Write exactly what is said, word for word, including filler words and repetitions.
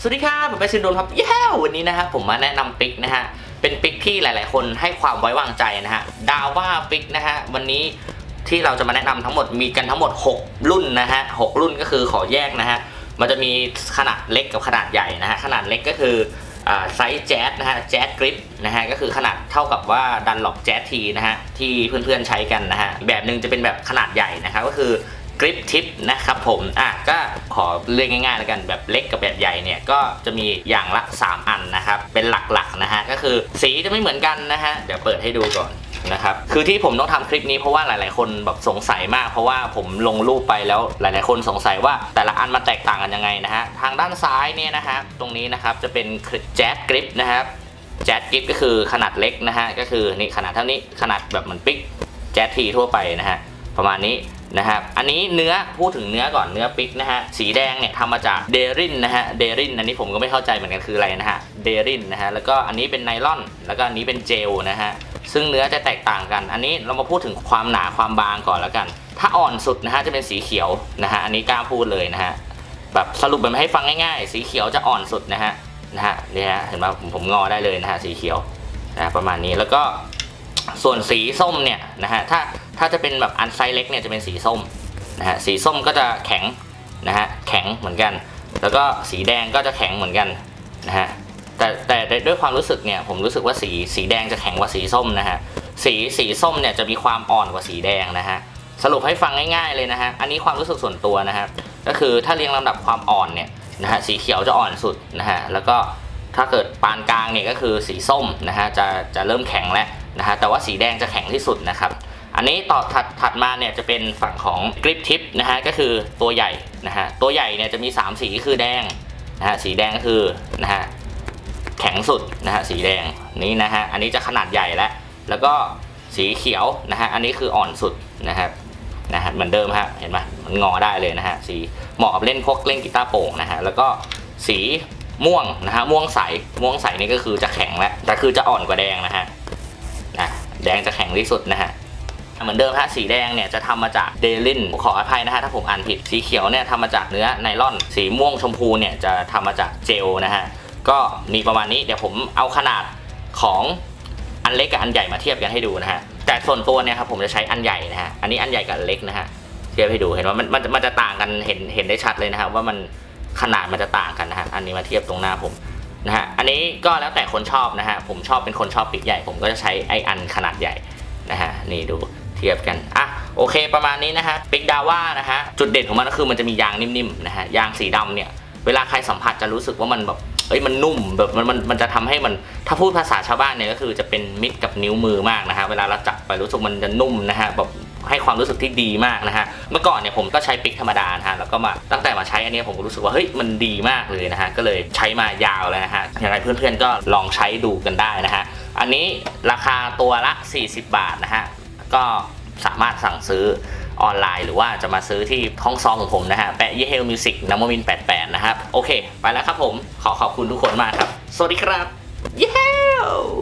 สวัสดีครับผมไปชินโดนครับเย้วันนี้นะครับผมมาแนะนำปิกนะฮะเป็นปิกที่หลายๆคนให้ความไว้วางใจนะฮะดาว่าปิกนะฮะวันนี้ที่เราจะมาแนะนำทั้งหมดมีกันทั้งหมดหกรุ่นนะฮะหกรุ่นก็คือขอแยกนะฮะมันจะมีขนาดเล็กกับขนาดใหญ่นะฮะขนาดเล็กก็คือไซส์แจ๊สนะฮะแจ๊สกริปนะฮะก็คือขนาดเท่ากับว่าดันหลอกแจ๊สทีนะฮะที่เพื่อนๆใช้กันนะฮะแบบหนึ่งจะเป็นแบบขนาดใหญ่นะครับก็คือกริปทิปนะครับผมอ่ะก็ขอเรียกง่ายๆแล้วกันแบบเล็กกับแบบใหญ่เนี่ยก็จะมีอย่างละสามอันนะครับเป็นหลักๆนะฮะก็คือสีจะไม่เหมือนกันนะฮะเดี๋ยวเปิดให้ดูก่อนนะครับคือที่ผมต้องทำคลิปนี้เพราะว่าหลายๆคนแบบสงสัยมากเพราะว่าผมลงรูปไปแล้วหลายๆคนสงสัยว่าแต่ละอันมันแตกต่างกันยังไงนะฮะทางด้านซ้ายเนี่ยนะฮะตรงนี้นะครับจะเป็นแจ๊สกริปนะครับแจ๊สกริปก็คือขนาดเล็กนะฮะก็คือนี่ขนาดเท่านี้ขนาดแบบเหมือนปิ๊กแจ๊สทีทั่วไปนะฮะประมาณนี้นะครับอันนี้เนื้อพูดถึงเนื้อก่อนเนื้อปิกนะฮะสีแดงเนี่ยทำมาจากเดรินนะฮะเดรินอันนี้ผมก็ไม่เข้าใจเหมือนกันคืออะไรนะฮะเดรินนะฮะแล้วก็อันนี้เป็นไนลอนแล้วก็อันนี้เป็นเจลนะฮะซึ่งเนื้อจะแตกต่างกันอันนี้เรามาพูดถึงความหนาความบางก่อนแล้วกันถ้าอ่อนสุดนะฮะจะเป็นสีเขียวนะฮะอันนี้กล้าพูดเลยนะฮะแบบสรุปแบบให้ฟังง่ายๆสีเขียวจะอ่อนสุดนะฮะนะฮะเนี่ยเห็นไหมผมผมงอได้เลยนะฮะสีเขียวนะประมาณนี้แล้วก็ส่วนสีส้มเนี่ยนะฮะถ้าถ้าจะเป็นแบบอันไซส์เล็กเนี่ยจะเป็นสีส้มนะฮะสีส้มก็จะแข็งนะฮะแข็งเหมือนกันแล้วก็สีแดงก็จะแข็งเหมือนกันนะฮะแต่แต่ด้วยความรู้สึกเนี่ยผมรู้สึกว่าสีสีแดงจะแข็งกว่าสีส้มนะฮะสีสีส้มเนี่ยจะมีความอ่อนกว่าสีแดงนะฮะสรุปให้ฟังง่ายๆเลยนะฮะอันนี้ความรู้สึกส่วนตัวนะฮะก็คือถ้าเรียงลำดับความอ่อนเนี่ยนะฮะสีเขียวจะอ่อนสุดนะฮะแล้วก็ถ้าเกิดปานกลางเนี่ยก็คือสีส้มนะฮะจะจะเริ่มแข็งแล้วนะฮะแต่ว่าสีแดงจะแข็งที่สุดนะครับอันนี้ต่อถัดถัดมาเนี่ยจะเป็นฝั่งของกริปทิปนะฮะก็คือตัวใหญ่นะฮะตัวใหญ่เนี่ยจะมีสามสีคือแดงนะฮะสีแดงก็คือนะฮะแข็งสุดนะฮะสีแดงนี้นะฮะอันนี้จะขนาดใหญ่แล้วแล้วก็สีเขียวนะฮะอันนี้คืออ่อนสุดนะครับนะฮะเหมือนเดิมฮะเห็นไหมมันงอได้เลยนะฮะสีเหมาะกับเล่นพวกเล่นกีตาร์โปร่งนะฮะแล้วก็สีม่วงนะฮะม่วงใสม่วงใสนี่ก็คือจะแข็งแล้วแต่คือจะอ่อนกว่าแดงนะฮะนะแดงจะแข็งที่สุดนะฮะเหมือนเดิมฮะสีแดงเนี่ยจะทำมาจากเดลินขออภัยนะฮะถ้าผมอ่านผิดสีเขียวเนี่ยทำมาจากเนื้อไนลอนสีม่วงชมพูเนี่ยจะทำมาจากเจลนะฮะก็มีประมาณนี้เดี๋ยวผมเอาขนาดของอันเล็กกับอันใหญ่มาเทียบกันให้ดูนะฮะแต่ส่วนตัวเนี่ยครับผมจะใช้อันใหญ่นะฮะอันนี้อันใหญ่กับอันเล็กนะฮะเทียบให้ดูเห็นว่ามันมันมันจะต่างกันเห็นเห็นได้ชัดเลยนะครับว่ามันขนาดมันจะต่างกันนะฮะอันนี้มาเทียบตรงหน้าผมนะฮะอันนี้ก็แล้วแต่คนชอบนะฮะผมชอบเป็นคนชอบปิกใหญ่ผมก็จะใช้ไออันขนาดใหญ่นะฮะนี่ดูเทียบกันอ่ะโอเคประมาณนี้นะฮะปิกดาว่านะฮะจุดเด่นของมันก็คือมันจะมียางนิ่มๆนะฮะยางสีดำเนี่ยเวลาใครสัมผัสจะรู้สึกว่ามันแบบเอ้ยมันนุ่มแบบมันมันมันจะทำให้มันถ้าพูดภาษาชาวบ้านเนี่ยก็คือจะเป็นมิตรกับนิ้วมือมากนะฮะเวลาเราจับไปรู้สึกมันจะนุ่มนะฮะแบบให้ความรู้สึกที่ดีมากนะฮะเมื่อก่อนเนี่ยผมก็ใช้ปิกธรรมดานะฮะแล้วก็มาตั้งแต่มาใช้อันนี้ผมรู้สึกว่าเฮ้ยมันดีมากเลยนะฮะก็เลยใช้มายาวเลยนะฮะอย่างไรเพื่อนๆก็ลองใช้ดูกันได้นะฮะอันนี้ราคาตัวละสี่สิบบาทนะฮะก็สามารถสั่งซื้อออนไลน์หรือว่าจะมาซื้อที่ห้องซองของผมนะฮะแปะยี่เฮลมิวสิกน้ำมินแปดแปดนะครับโอเคไปแล้วครับผมขอขอบคุณทุกคนมากครับสวัสดีครับยี่เฮล